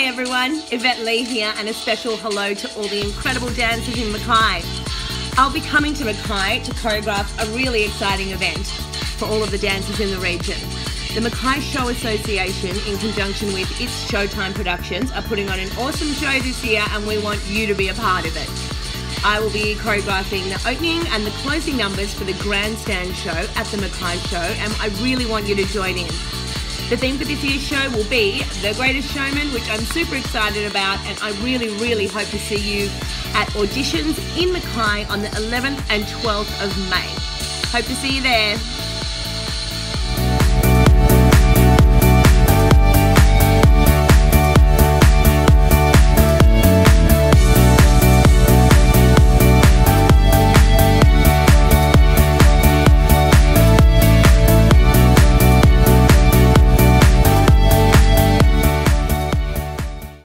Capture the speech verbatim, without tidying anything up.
everyone, Yvette-Lee here, and a special hello to all the incredible dancers in Mackay. I'll be coming to Mackay to choreograph a really exciting event for all of the dancers in the region. The Mackay Show Association, in conjunction with its Showtime Productions, are putting on an awesome show this year, and we want you to be a part of it. I will be choreographing the opening and the closing numbers for the Grandstand Show at the Mackay Show, and I really want you to join in. The theme for this year's show will be The Greatest Showman, which I'm super excited about, and I really, really hope to see you at auditions in Mackay on the eleventh and twelfth of May. Hope to see you there.